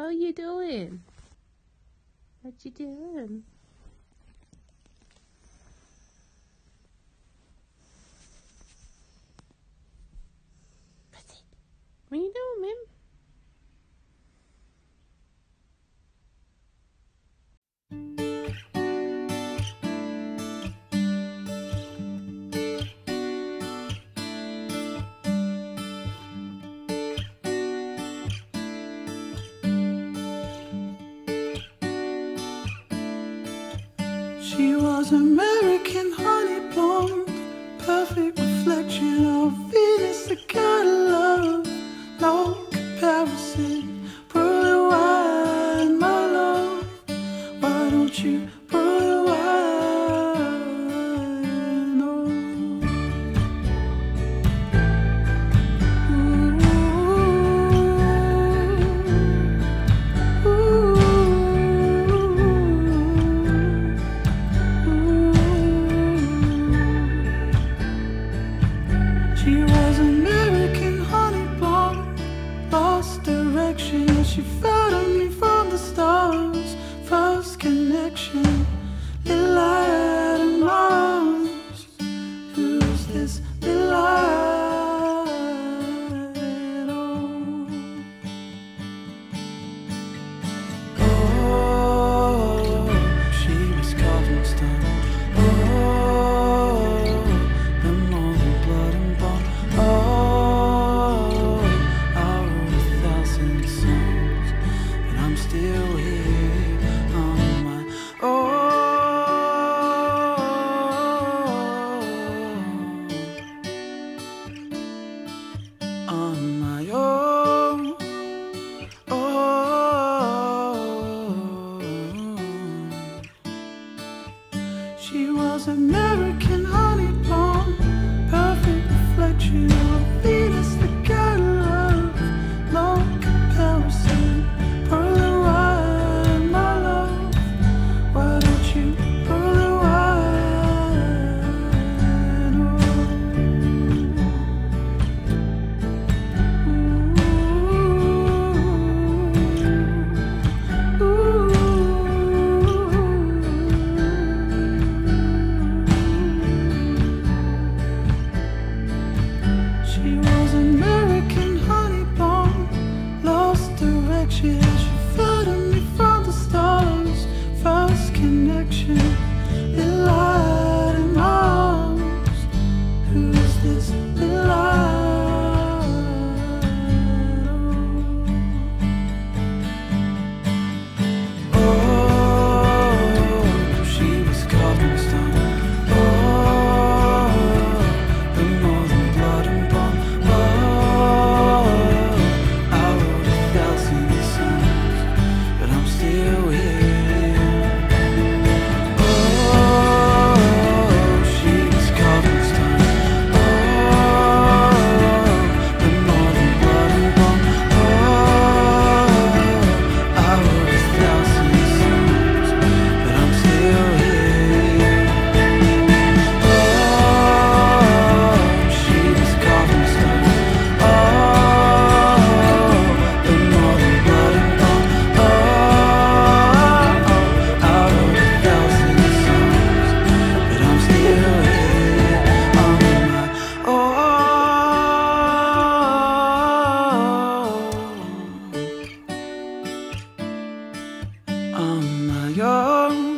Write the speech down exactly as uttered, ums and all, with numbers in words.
are you doing? What you doing? What are you doing, Mim? She was American honey blonde, perfect reflection of Venus, the kind of love, no comparison. Put it wide, my love, why don't you put it wide? Oh. Ooh, ooh. She was American honey blonde, lost direction. She followed me from the stars, first connection, little light in my arms. Who's this little light? Oh, oh, she was carved in stone. Oh, the more than blood and bone. Oh, I wrote a thousand songs, but I'm still here on my own. On my own. Oh, she was American honey blonde, perfect reflection of Venus, the kind of love, no comparison. Pearl and wine, my love, why don't you pearl and wine? Ooh, ooh. She was American honey blonde, lost direction. She followed me from the stars, first connection, little light in my arms. Who's this little light? Oh, she was carved in stone. Oh, the more than blood and bone. Oh, I wrote a thousand songs, but I'm still here. Oh, she was carved in stone. Oh, the more than blood and bone. Oh, I wrote a thousand songs, but I'm still here. Oh, she was carved in stone. Oh, the more than blood and bone. Oh, I wrote a thousand songs, but I'm still here on my own. On my own.